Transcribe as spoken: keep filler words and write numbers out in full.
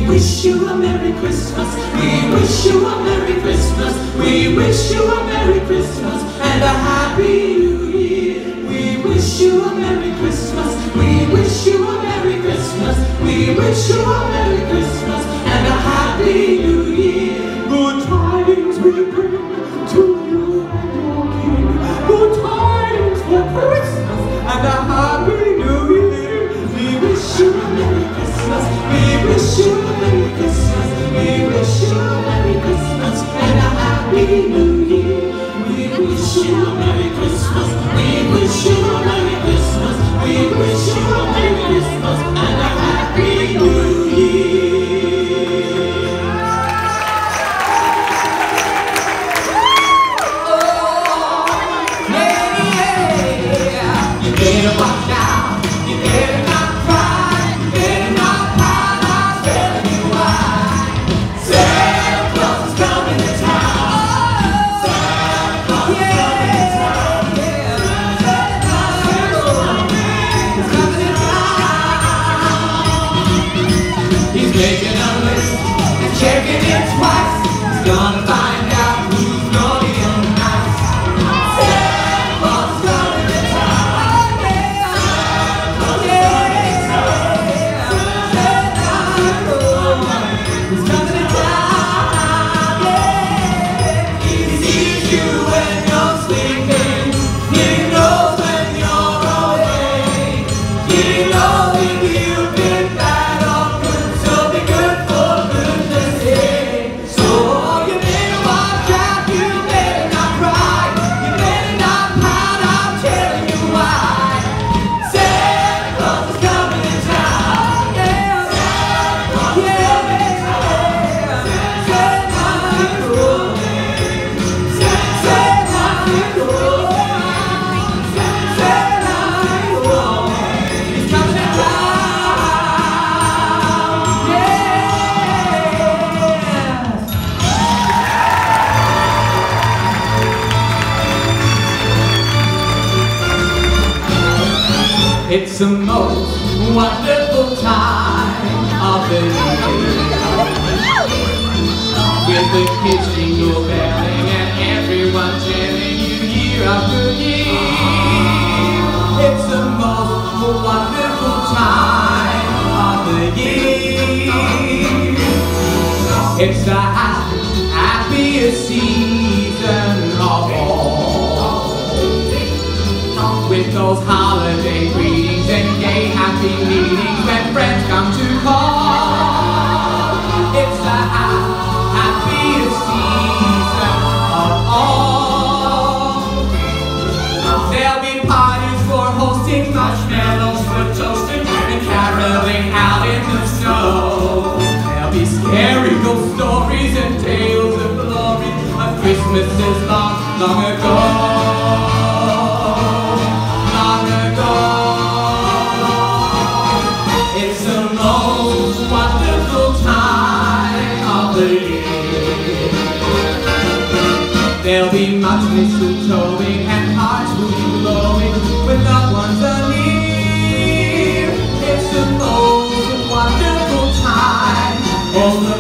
wish you a Merry Christmas. We wish you a Merry Christmas. We wish you a Merry Christmas and a Happy New Year. We wish you a Merry Christmas. We wish you a Merry Christmas. We wish you a Merry Christmas and a Happy New Year. Good tidings we bring to you and your King. Good tidings for Christmas and a Happy New Year. We wish you a Merry Christmas. We wish you a Merry Christmas. We wish you a Merry Christmas and a Happy New Year. We wish you a Merry Christmas. We wish you a Merry Christmas. We wish you a Merry Christmas and a Happy New Year. Oh, yeah, yeah. You better watch out. You better not cry. You better not cry. I'm telling you why. Santa Claus is coming to town. Santa Claus is coming to town. Santa Claus is coming to town. He's making a list and checking it twice. He's gonna find out who's naughty and nice. Santa Claus is coming to town. Santa Claus is coming to town. Santa Claus is coming to town. Yeah. He sees you when you're sleeping. He knows when you're awake. He knows if you've been bad or good, so be good for goodness sake. So you better watch out, you better not cry, you better not pout, I'm telling you why. Santa Claus is coming to town. Yeah. Santa Claus is coming to town. Santa Claus. Santa Claus. Santa Claus. He's coming to town. Yeah. It's the most wonderful time of the year, with the kids jingle belling and everyone cheering you year after year. It's the most wonderful time of the year. It's the ha- happiest season of all, with those holiday greetings and gay happy meetings when friends come to call. It's the ha- happiest season of all. There'll be parties for hosting, marshmallows for toasting, and caroling out in the snow. There'll be scary ghost stories and tales of glory of Christmases long, long ago. Long ago. It's the most wonderful time of the year. There'll be much mistletoeing and hearts will be glowing when loved ones are near. It's the most wonderful time of the